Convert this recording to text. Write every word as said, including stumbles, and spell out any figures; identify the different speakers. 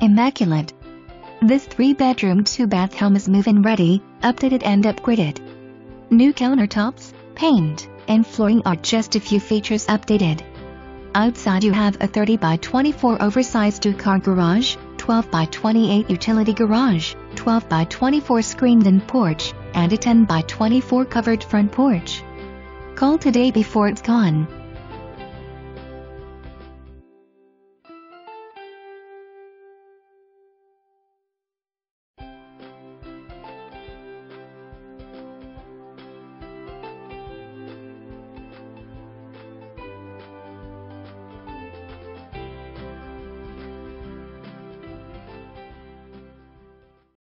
Speaker 1: immaculate. This three-bedroom, two-bath home is move-in ready, updated and upgraded. New countertops, paint, and flooring are just a few features updated. Outside you have a thirty by twenty-four oversized two-car garage, twelve by twenty-eight utility garage, twelve by twenty-four screened-in porch, and a ten by twenty-four covered front porch. Call today before it's gone.